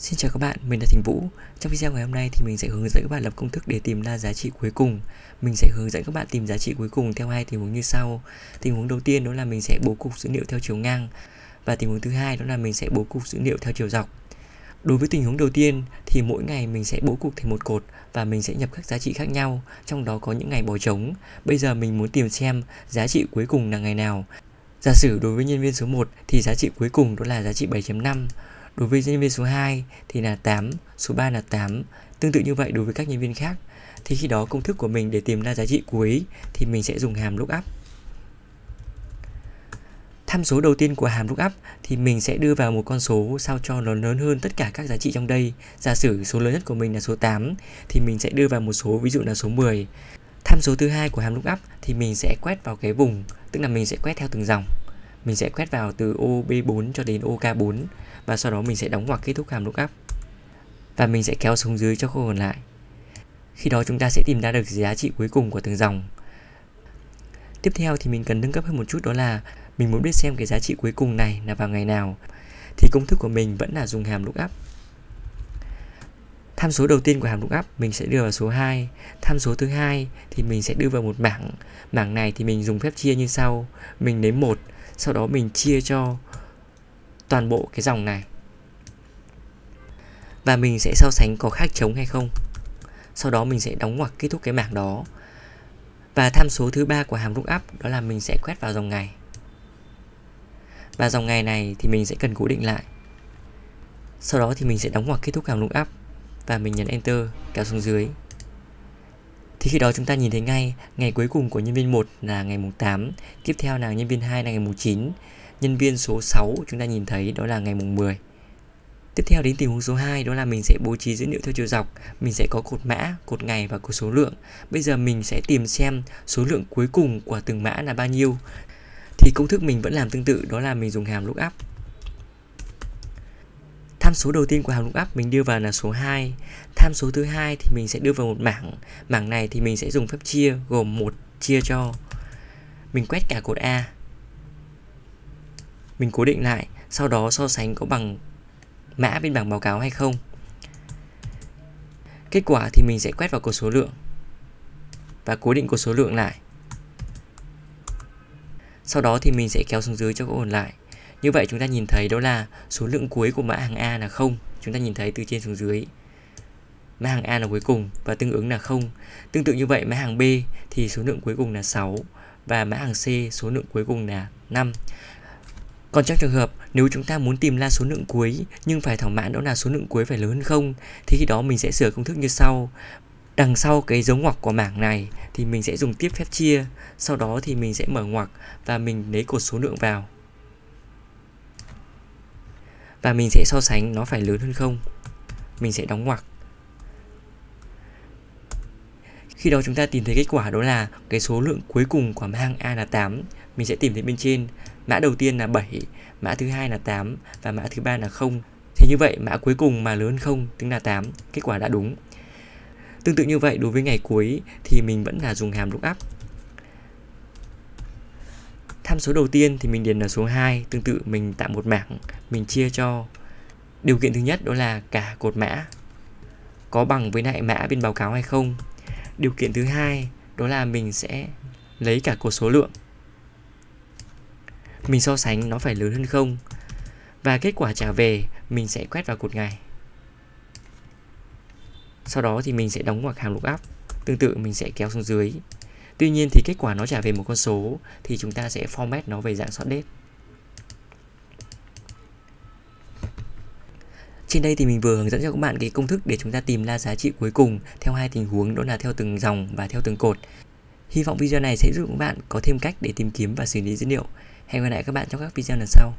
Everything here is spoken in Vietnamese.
Xin chào các bạn, mình là Thành Vũ. Trong video ngày hôm nay thì mình sẽ hướng dẫn các bạn lập công thức để tìm ra giá trị cuối cùng. Mình sẽ hướng dẫn các bạn tìm giá trị cuối cùng theo hai tình huống như sau. Tình huống đầu tiên đó là mình sẽ bố cục dữ liệu theo chiều ngang, và tình huống thứ hai đó là mình sẽ bố cục dữ liệu theo chiều dọc. Đối với tình huống đầu tiên thì mỗi ngày mình sẽ bố cục thành một cột và mình sẽ nhập các giá trị khác nhau, trong đó có những ngày bỏ trống. Bây giờ mình muốn tìm xem giá trị cuối cùng là ngày nào. Giả sử đối với nhân viên số 1 thì giá trị cuối cùng đó là giá trị 7.5. Đối với nhân viên số 2 thì là 8, số 3 là 8. Tương tự như vậy đối với các nhân viên khác. Thì khi đó công thức của mình để tìm ra giá trị cuối thì mình sẽ dùng hàm lookup. Tham số đầu tiên của hàm lookup thì mình sẽ đưa vào một con số sao cho nó lớn hơn tất cả các giá trị trong đây. Giả sử số lớn nhất của mình là số 8 thì mình sẽ đưa vào một số ví dụ là số 10. Tham số thứ hai của hàm lookup thì mình sẽ quét vào cái vùng, tức là mình sẽ quét theo từng dòng. Mình sẽ quét vào từ ô B4 cho đến ô K4 và sau đó mình sẽ đóng ngoặc kết thúc hàm lookup. Và mình sẽ kéo xuống dưới cho câu còn lại. Khi đó chúng ta sẽ tìm ra được giá trị cuối cùng của từng dòng. Tiếp theo thì mình cần nâng cấp hơn một chút, đó là mình muốn biết xem cái giá trị cuối cùng này là vào ngày nào. Thì công thức của mình vẫn là dùng hàm lookup. Tham số đầu tiên của hàm lookup mình sẽ đưa vào số 2. Tham số thứ hai thì mình sẽ đưa vào một bảng. Bảng này thì mình dùng phép chia như sau. Mình lấy 1, sau đó mình chia cho toàn bộ cái dòng này. Và mình sẽ so sánh có khác trống hay không. Sau đó mình sẽ đóng ngoặc kết thúc cái bảng đó. Và tham số thứ ba của hàm lookup đó là mình sẽ quét vào dòng ngày. Và dòng ngày này thì mình sẽ cần cố định lại. Sau đó thì mình sẽ đóng ngoặc kết thúc hàm lookup và mình nhấn Enter, kéo xuống dưới. Thì khi đó chúng ta nhìn thấy ngay ngày cuối cùng của nhân viên 1 là ngày mùng 8, tiếp theo là nhân viên 2 là ngày mùng 9, nhân viên số 6 chúng ta nhìn thấy đó là ngày mùng 10. Tiếp theo đến tình huống số 2 đó là mình sẽ bố trí dữ liệu theo chiều dọc, mình sẽ có cột mã, cột ngày và cột số lượng. Bây giờ mình sẽ tìm xem số lượng cuối cùng của từng mã là bao nhiêu. Thì công thức mình vẫn làm tương tự, đó là mình dùng hàm lookup. Tham số đầu tiên của hàm lookup mình đưa vào là số 2. Tham số thứ hai thì mình sẽ đưa vào một bảng. Bảng này thì mình sẽ dùng phép chia gồm 1 chia cho. Mình quét cả cột A. Mình cố định lại, sau đó so sánh có bằng mã bên bảng báo cáo hay không. Kết quả thì mình sẽ quét vào cột số lượng và cố định cột số lượng lại. Sau đó thì mình sẽ kéo xuống dưới cho có ổn lại. Như vậy chúng ta nhìn thấy đó là số lượng cuối của mã hàng A là 0. Chúng ta nhìn thấy từ trên xuống dưới. Mã hàng A là cuối cùng và tương ứng là 0. Tương tự như vậy mã hàng B thì số lượng cuối cùng là 6 và mã hàng C số lượng cuối cùng là 5. Còn trong trường hợp nếu chúng ta muốn tìm ra số lượng cuối nhưng phải thỏa mãn đó là số lượng cuối phải lớn hơn 0 thì khi đó mình sẽ sửa công thức như sau. Đằng sau cái dấu ngoặc của bảng này thì mình sẽ dùng tiếp phép chia, sau đó thì mình sẽ mở ngoặc và mình lấy cột số lượng vào. Và mình sẽ so sánh nó phải lớn hơn 0. Mình sẽ đóng ngoặc. Khi đó chúng ta tìm thấy kết quả đó là cái số lượng cuối cùng của mã hàng A là 8. Mình sẽ tìm thấy bên trên mã đầu tiên là 7, mã thứ hai là 8 và mã thứ ba là 0. Thì như vậy mã cuối cùng mà lớn hơn 0 tính là 8, kết quả đã đúng. Tương tự như vậy đối với ngày cuối thì mình vẫn là dùng hàm lookup. Tham số đầu tiên thì mình điền là số 2, tương tự mình tạo một bảng, mình chia cho. Điều kiện thứ nhất đó là cả cột mã có bằng với lại mã bên báo cáo hay không. Điều kiện thứ hai đó là mình sẽ lấy cả cột số lượng. Mình so sánh nó phải lớn hơn 0. Và kết quả trả về mình sẽ quét vào cột ngày. Sau đó thì mình sẽ đóng ngoặc hàm lookup. Tương tự mình sẽ kéo xuống dưới. Tuy nhiên thì kết quả nó trả về một con số thì chúng ta sẽ format nó về dạng sorted. Trên đây thì mình vừa hướng dẫn cho các bạn cái công thức để chúng ta tìm ra giá trị cuối cùng theo hai tình huống, đó là theo từng dòng và theo từng cột. Hy vọng video này sẽ giúp các bạn có thêm cách để tìm kiếm và xử lý dữ liệu. Hẹn gặp lại các bạn trong các video lần sau.